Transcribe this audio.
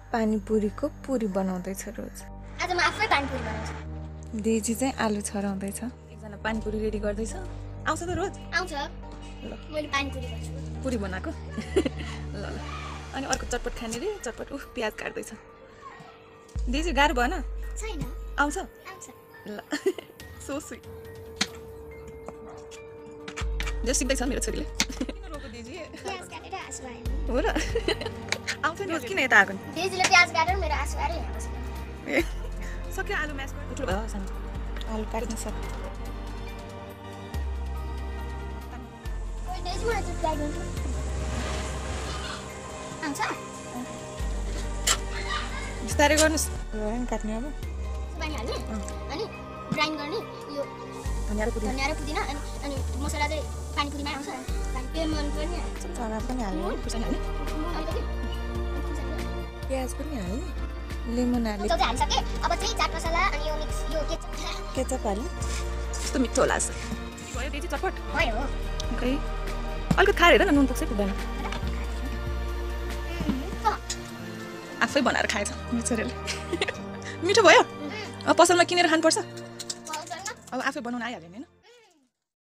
पानीपुरीको पुरी बनाउँदैछ रोज। आज म आफै पानीपुरी बनाउँछु। दिदी चाहिँ आलु छराउँदैछ। एकजना पानीपुरी रेडी गर्दैछ। आउँछ त रोज? आउँछ। ल मैले पानीपुरी गर्छु। पुरी बनाएको। ल ल। अनि अर्को चटपट खाने रे, चटपट प्याज काट्दैछ। दिदी गाह्रो भएन? छैन। आउँछ? आउँछ। ल। So sweet. जो सिक्दैछ मेरो छोरीले। किन रोको दिदी? प्याज काटेर आँसु आयो। हो र? आउँछ नि रोज किन यता आएको नि? दिदीले प्याज काटेर मेरो आँसु आएर यहाँ बस्यो। ए सक्यो आलु म्यास गर्नु ठुलो भयो सानो। आलु काट्न सक्यो। ओइ दिदी मलाई चाहिँ ट्राई गर्छु। आउँछ? बिस्तारै गर्नुहोस्। काट्ने अब। पानी हाल्ने अनि ग्राइन्ड गर्ने यो धनिया र पुदिना अनि मसला चाहिँ पानीपुरीमा आउँछ। लेमन पनि चना पनि हाल्ने, खुर्सानी हाल्ने, प्याज पनि हाल्ने, लेमन हाल्ने। सबै हालिसके। अब चाहिँ चाट मसला अनि यो मिक्स यो केचप हाल्ने। कस्तो मिठो होला जस्तो। भयो दिदी चटपट? भयो। खै अलिकति खाएर हेर न, नुन पुग्छ पुग्दैन। आफै बनाएर खाएछ मेरो छोरीले। मिठो भयो? अब पसलमा किनेर खानुपर्छ? अब आफै बनाउन आइहाल्यो नि हैन?